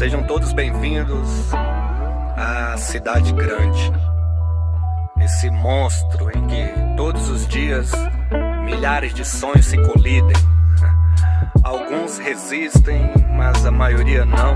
Sejam todos bem-vindos à cidade grande, esse monstro em que todos os dias milhares de sonhos se colidem. Alguns resistem, mas a maioria não.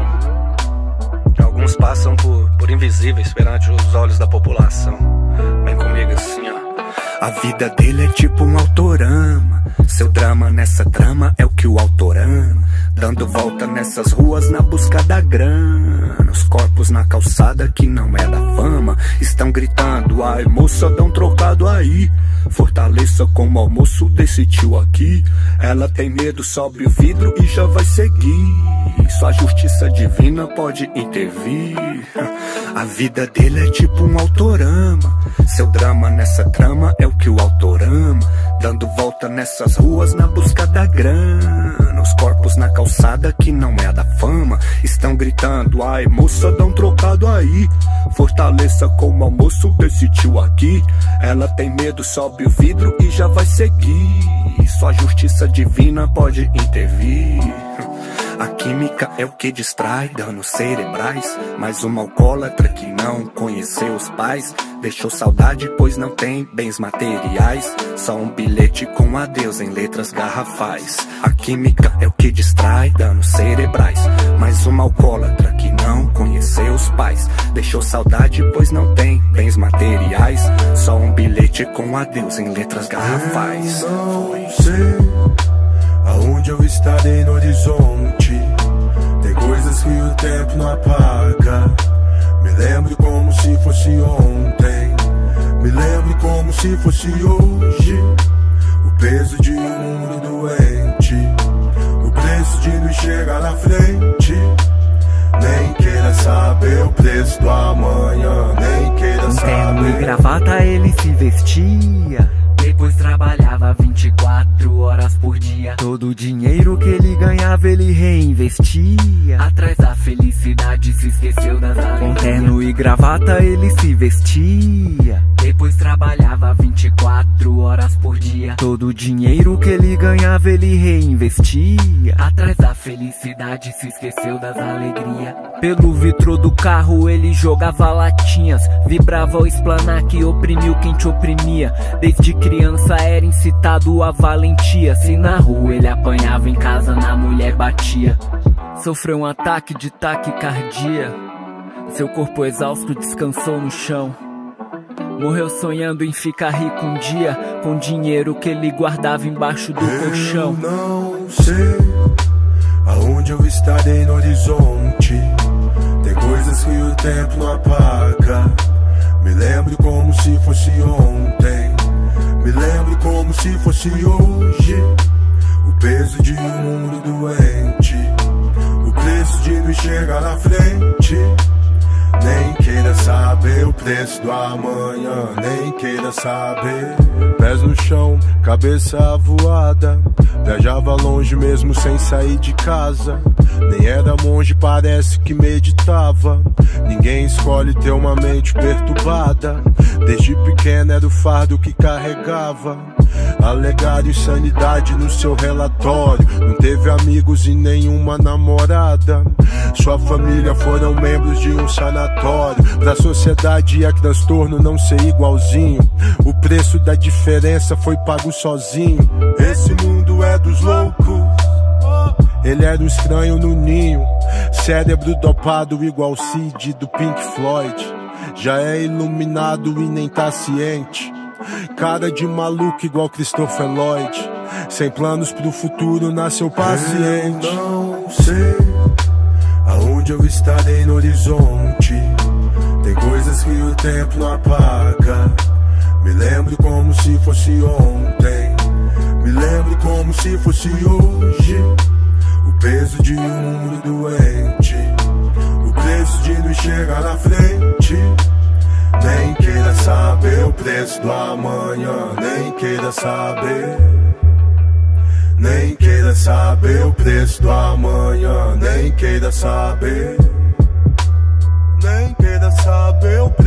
Alguns passam por invisíveis perante os olhos da população. Vem comigo assim, ó. A vida dele é tipo um autorama. Seu drama nessa trama é o que o autor ama. Dando volta nessas ruas na busca da grana. Os corpos na calçada que não é da fama estão gritando: ai moça, dá um trocado aí. Fortaleça como almoço desse tio aqui. Ela tem medo, sobe o vidro e já vai seguir. Só a justiça divina pode intervir. A vida dele é tipo um autorama. Seu drama nessa trama é o que o autor ama. Dando volta nessas ruas na busca da grana. Os corpos na calçada que não é da fama estão gritando: ai moça, dá um trocado aí. Fortaleça como almoço desse tio aqui. Ela tem medo, sobe o vidro e já vai seguir. Só a justiça divina pode intervir. A química é o que distrai danos cerebrais. Mas uma alcoólatra que não conheceu os pais deixou saudade, pois não tem bens materiais. Só um bilhete com adeus em letras garrafais. A química é o que distrai danos cerebrais. Mas uma alcoólatra que não conheceu os pais deixou saudade, pois não tem bens materiais. Só um bilhete com adeus em letras garrafais. Eu não sei aonde eu estarei no horizonte. Tem coisas que o tempo não apaga. Me lembro como se fosse ontem. Me lembro como se fosse hoje. O peso de um mundo doente. O preço de não chegar na frente. Nem queira saber o preço do amanhã. Nem queira saber. Terno e gravata ele se vestia. Depois trabalhava 24 horas por dia. Todo o dinheiro que ele ganhava ele reinvestia. Atrás da felicidade se esqueceu das alegrias. Com terno e gravata ele se vestia. Depois trabalhava 24 horas por dia. Todo o dinheiro que ele ganhava ele reinvestia. Atrás da felicidade se esqueceu das alegrias. Pelo vidro do carro ele jogava latinhas. Vibrava o esplanar que oprimiu quem te oprimia. Desde criança era incitado a valentia. Se na rua ele apanhava, em casa na mulher batia. Sofreu um ataque de taquicardia. Seu corpo exausto descansou no chão. Morreu sonhando em ficar rico um dia, com dinheiro que ele guardava embaixo do colchão. Eu não sei aonde eu estarei no horizonte. Tem coisas que o tempo não apaga. Me lembro como se fosse ontem. Me lembro como se fosse hoje. O peso de um mundo doente. O preço de não chegar na frente. Nem queira saber o preço do amanhã. Nem queira saber. Pés no chão, cabeça voada. Viajava longe mesmo sem sair de casa. Nem era monge, parece que meditava. Ninguém escolhe ter uma mente perturbada. Desde pequeno era o fardo que carregava. Alegaram insanidade no seu relatório. Não teve amigos e nenhuma namorada. Sua família foram membros de um sanatório. Pra sociedade é transtorno não ser igualzinho. O preço da diferença foi pago sozinho. Esse mundo é dos loucos. Ele era um estranho no ninho. Cérebro dopado igual Cid do Pink Floyd. Já é iluminado e nem tá ciente. Cara de maluco igual Christopher Lloyd. Sem planos pro futuro, nasceu paciente. Eu não sei aonde eu estarei no horizonte. Tem coisas que o tempo não apaga. Me lembro como se fosse ontem. Me lembro como se fosse hoje. O peso de um mundo doente. O preço de não chegar na frente. Nem queira saber o preço do amanhã. Nem queira saber. Nem queira saber o preço do amanhã. Nem queira saber. Nem queira saber o preço.